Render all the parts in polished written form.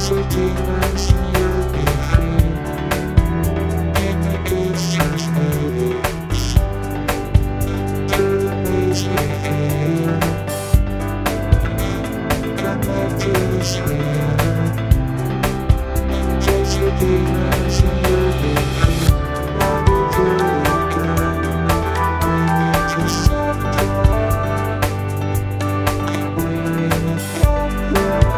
So demons you'll be free. In the good church movies, through the maze we fear. Connect to the sphere. Chase your demons and you'll be free. Why we do it again? We need to separate. We're in a camp.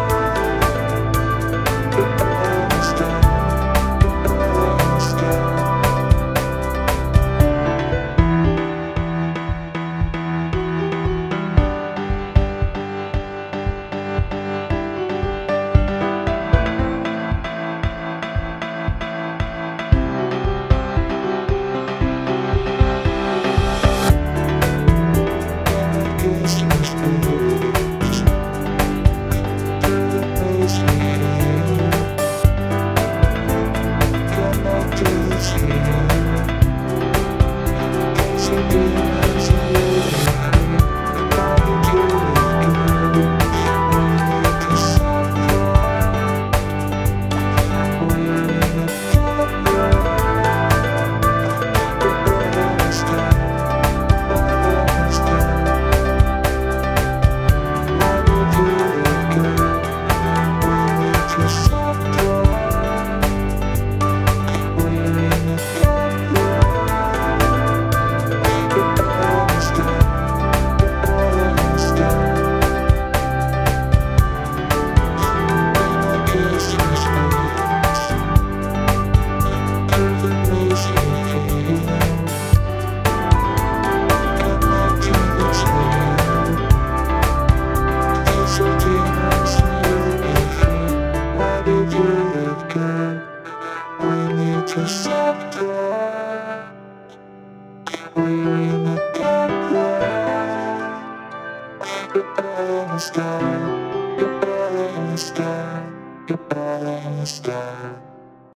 To separate, we're in a camera. You're better in the sky. You're better in the sky. You're better in the sky.